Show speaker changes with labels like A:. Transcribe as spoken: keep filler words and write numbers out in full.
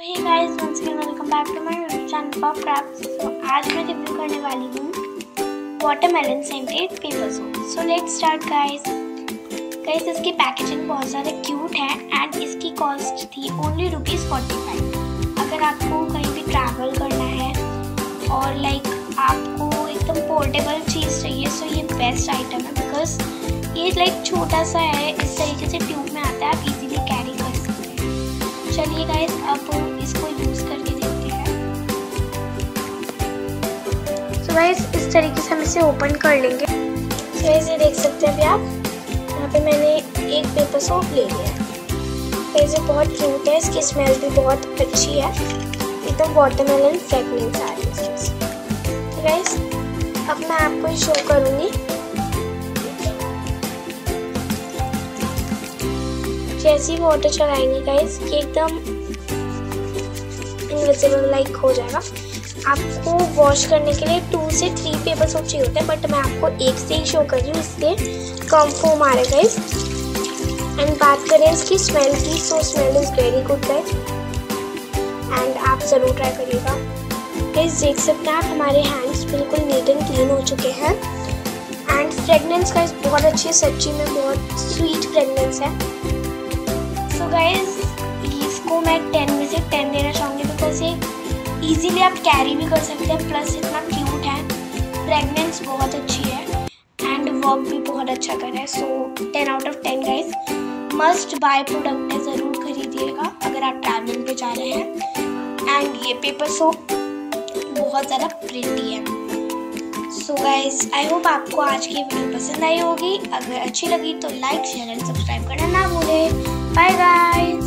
A: Hey guys, once again welcome back to my YouTube channel pop crafts. So आज मैं review करने वाली हूँ watermelon scented paper soap. So let's start guys. Guys इसकी packaging बहुत ज़्यादा क्यूट है एंड इसकी कॉस्ट थी ओनली रुपीज़ फोर्टी फाइव। अगर आपको कहीं भी ट्रैवल करना है और लाइक आपको एकदम पोर्टेबल चीज़ चाहिए सो ये बेस्ट आइटम है, बिकॉज ये लाइक छोटा सा है, इस तरीके से ट्यूब में आता है, आप इजीली कैरी कर सकते हैं। चलिए गाइस अब इसको यूज़ करके देखते हैं। सो गाइस इस तरीके से हम इसे ओपन कर लेंगे। सो गाइस ये देख सकते हैं अभी आप, यहाँ पे मैंने एक पेपर सोप ले लिया है। गाइस ये बहुत क्यूट है, इसकी स्मेल भी बहुत अच्छी है, एकदम वाटरमेलन फ्रेगनेंस आ रही है इसकी। तो गाइस अब मैं आपको शो करूँगी। जैसे ही वाटर चलाएंगे गाइस ये एकदम इनविजिबल लाइक हो जाएगा। आपको वॉश करने के लिए टू से थ्री पेपर सोप चाहिए होते हैं, बट मैं आपको एक से ही शो कर रही हूँ, इससे कम फोम आ रहा है गाइस। एंड बात करें इसकी स्मेल की, so smell is very good guys and आप ज़रूर ट्राई करिएगा। गाइस देख सकते हैं आप, हमारे हैंड्स बिल्कुल नीट एंड क्लीन हो चुके हैं एंड फ्रेगनेंस गाइस बहुत अच्छी है, सच्ची में बहुत स्वीट फ्रेगनेंस है। सो गाइस इसको मैं टेन में से टेन देना चाहूँगी, बिकॉज ये इजीली आप कैरी भी कर सकते हैं, प्लस इतना क्यूट है, फ्रेगनेंस बहुत अच्छी है एंड वर्क भी बहुत अच्छा कर रहा है। So ten out of ten guys, must buy product है, ज़रूर खरीदिएगा अगर आप ट्रैवलिंग पे जा रहे हैं। एंड ये पेपर सोप बहुत ज़्यादा प्रिटी है। सो गाइस आई होप आपको आज की वीडियो पसंद आई होगी। अगर अच्छी लगी तो लाइक शेयर एंड सब्सक्राइब करना ना भूलें। Bye guys.